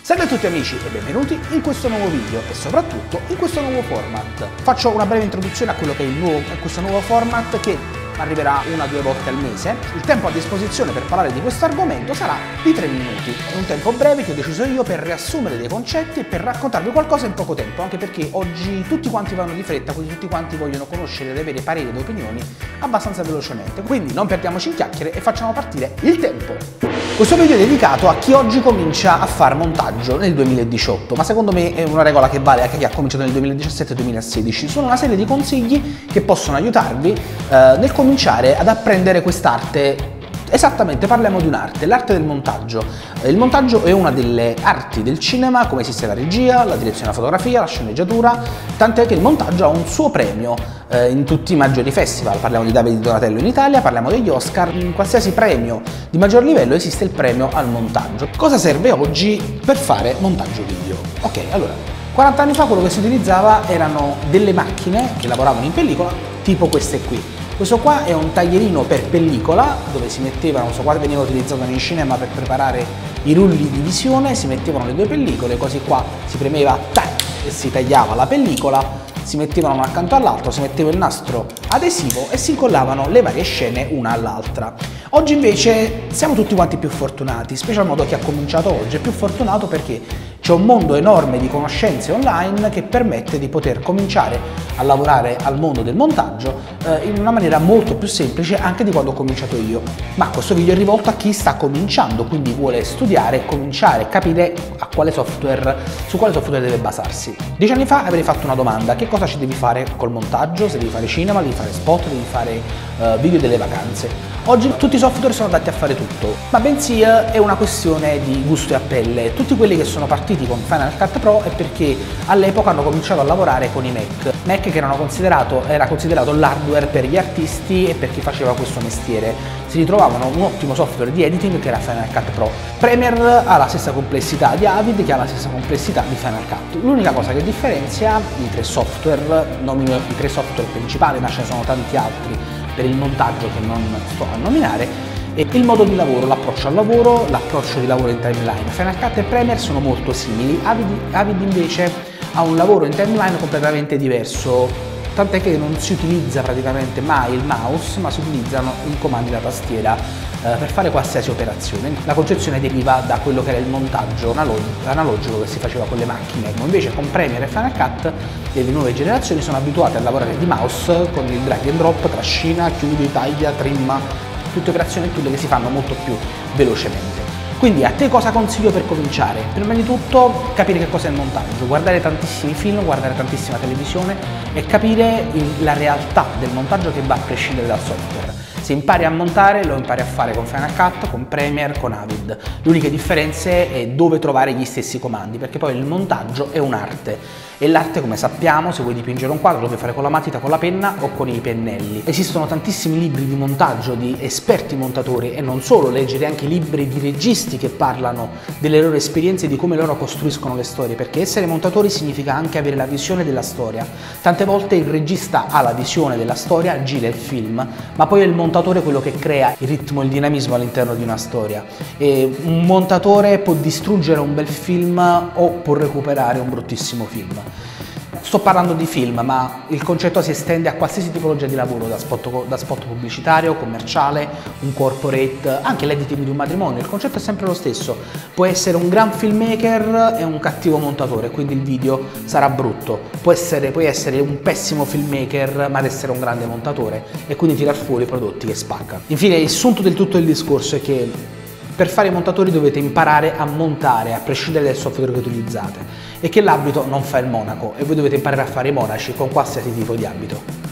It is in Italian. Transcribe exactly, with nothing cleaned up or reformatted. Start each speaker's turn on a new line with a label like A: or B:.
A: Salve a tutti amici e benvenuti in questo nuovo video e soprattutto in questo nuovo format. Faccio una breve introduzione a quello che è il nuovo, questo nuovo format che arriverà una o due volte al mese. Il tempo a disposizione per parlare di questo argomento sarà di tre minuti. È un tempo breve che ho deciso io per riassumere dei concetti e per raccontarvi qualcosa in poco tempo, anche perché oggi tutti quanti vanno di fretta, quindi tutti quanti vogliono conoscere ed avere pareri ed opinioni abbastanza velocemente. Quindi non perdiamoci in chiacchiere e facciamo partire il tempo. Questo video è dedicato a chi oggi comincia a fare montaggio nel duemiladiciotto, ma secondo me è una regola che vale anche a chi ha cominciato nel duemiladiciassette duemilasedici. Sono una serie di consigli che possono aiutarvi eh, nel cominciare ad apprendere quest'arte. Esattamente, parliamo di un'arte, l'arte del montaggio. Il montaggio è una delle arti del cinema, come esiste la regia, la direzione della fotografia, la sceneggiatura, tant'è che il montaggio ha un suo premio eh, in tutti i maggiori festival. Parliamo di Davide Donatello in Italia, parliamo degli Oscar, in qualsiasi premio di maggior livello esiste il premio al montaggio. Cosa serve oggi per fare montaggio video? Ok, allora, quaranta anni fa quello che si utilizzava erano delle macchine che lavoravano in pellicola, tipo queste qui. Questo qua è un taglierino per pellicola dove si mettevano, questo qua veniva utilizzato nei cinema per preparare i rulli di visione, si mettevano le due pellicole, così qua si premeva tac, e si tagliava la pellicola, si mettevano uno accanto all'altro, si metteva il nastro adesivo e si incollavano le varie scene una all'altra. Oggi invece siamo tutti quanti più fortunati, special modo chi ha cominciato oggi è più fortunato perché c'è un mondo enorme di conoscenze online che permette di poter cominciare a lavorare al mondo del montaggio eh, in una maniera molto più semplice anche di quando ho cominciato io. Ma questo video è rivolto a chi sta cominciando, quindi vuole studiare, cominciare, capire a quale software, su quale software deve basarsi. Dieci anni fa avrei fatto una domanda: che cosa ci devi fare col montaggio? Se devi fare cinema, devi fare spot, devi fare uh, video delle vacanze. Oggi tutti i software sono adatti a fare tutto, ma bensì è una questione di gusto e a pelle. Tutti quelli che sono partiti con Final Cut Pro è perché all'epoca hanno cominciato a lavorare con i Mac. Mac che erano considerato, era considerato l'hardware per gli artisti e per chi faceva questo mestiere. Si ritrovavano un ottimo software di editing che era Final Cut Pro. Premiere ha la stessa complessità di Avid, che ha la stessa complessità di Final Cut. L'unica cosa che differenzia i tre software, nomino i tre software principali, ma ce ne sono tanti altri per il montaggio che non sto a nominare, e il modo di lavoro, l'approccio al lavoro, l'approccio di lavoro in timeline. Final Cut e Premiere sono molto simili, Avid, Avid invece ha un lavoro in timeline completamente diverso, tant'è che non si utilizza praticamente mai il mouse, ma si utilizzano i comandi da tastiera eh, per fare qualsiasi operazione. La concezione deriva da quello che era il montaggio analog analogico che si faceva con le macchine. Invece con Premiere e Final Cut delle nuove generazioni sono abituate a lavorare di mouse con il drag and drop, trascina, chiudi, taglia, trimma, tutte operazioni e tool che si fanno molto più velocemente. Quindi a te cosa consiglio per cominciare? Prima di tutto capire che cos'è il montaggio, guardare tantissimi film, guardare tantissima televisione e capire il, la realtà del montaggio che va a prescindere dal software. Se impari a montare lo impari a fare con Final Cut, con Premiere, con Avid. L'unica differenza è dove trovare gli stessi comandi, perché poi il montaggio è un'arte. E l'arte, come sappiamo, se vuoi dipingere un quadro lo puoi fare con la matita, con la penna o con i pennelli. Esistono tantissimi libri di montaggio di esperti montatori e non solo, leggere anche libri di registi che parlano delle loro esperienze e di come loro costruiscono le storie, perché essere montatori significa anche avere la visione della storia. Tante volte il regista ha la visione della storia, gira il film, ma poi è il montatore quello che crea il ritmo e il dinamismo all'interno di una storia. E un montatore può distruggere un bel film o può recuperare un bruttissimo film. Sto parlando di film, ma il concetto si estende a qualsiasi tipologia di lavoro, da spot, da spot pubblicitario, commerciale, un corporate, anche l'editing di un matrimonio. Il concetto è sempre lo stesso. Può essere un gran filmmaker e un cattivo montatore, quindi il video sarà brutto. Può essere, puoi essere un pessimo filmmaker, ma ad essere un grande montatore e quindi tirar fuori prodotti che spaccano. Infine, il sunto del tutto del discorso è che per fare i montatori dovete imparare a montare, a prescindere dal software che utilizzate, e che l'abito non fa il monaco e voi dovete imparare a fare i monaci con qualsiasi tipo di abito.